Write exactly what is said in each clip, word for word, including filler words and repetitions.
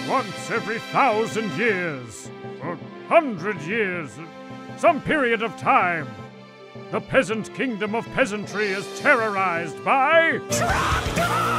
Once every thousand years, or hundred years, some period of time, the peasant kingdom of peasantry is terrorized by... Trogdor!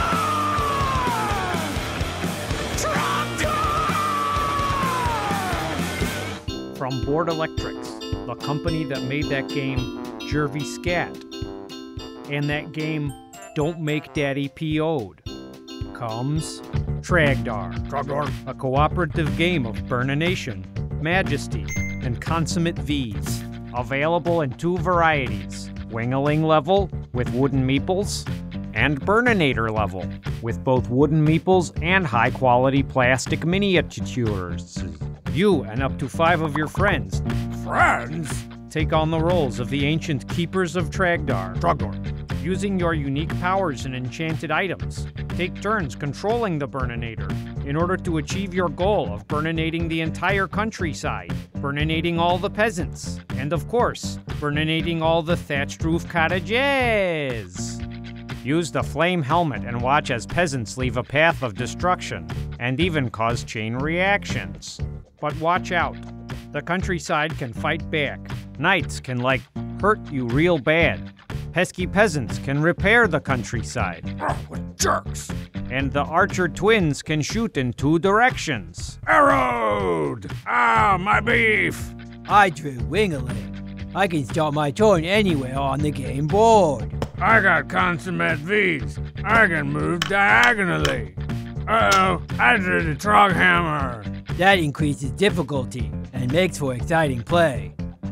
Trogdor! From Boardelectrix, the company that made that game Jervy Scat, and that game Don't Make Daddy P O'd, comes Trogdor, Trogdor, a cooperative game of Burnination, Majesty, and Consummate V's. Available in two varieties, Wingling level with wooden meeples, and Burninator level with both wooden meeples and high-quality plastic miniatures. You and up to five of your friends Friends? take on the roles of the ancient keepers of Trogdor. Trogdor. Using your unique powers and enchanted items, take turns controlling the Burninator in order to achieve your goal of burninating the entire countryside, burninating all the peasants, and of course, burninating all the thatched roof cottages. Use the flame helmet and watch as peasants leave a path of destruction, and even cause chain reactions. But watch out. The countryside can fight back. Knights can, like, hurt you real bad. Pesky peasants can repair the countryside. Oh, what jerks! And the archer twins can shoot in two directions. Arrowed! Ah, my beef! I drew Wingling. I can start my turn anywhere on the game board. I got consummate V's. I can move diagonally. Uh-oh, I drew the Trog Hammer. That increases difficulty and makes for exciting play.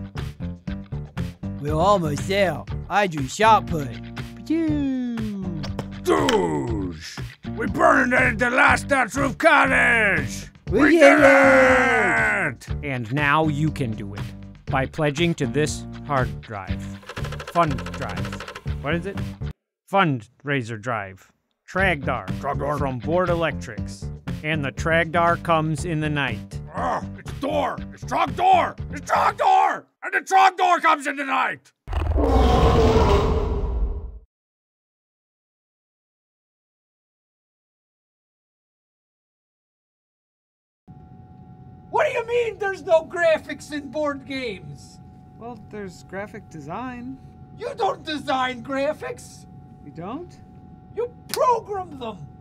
We're almost there. I drew Shot Put. Douche! We burninated the last thatched roof cottage! We, we did did it! it! And now you can do it by pledging to this hard drive. Fund drive. What is it? Fundraiser drive. Trogdor. Trogdor. From Boardelectrix. And the Trogdor comes in the night. Oh, it's Door! It's Trogdor! It's Trogdor! And the Trogdor comes in the night! What do you mean there's no graphics in board games? Well, there's graphic design. You don't design graphics. You don't? You program them.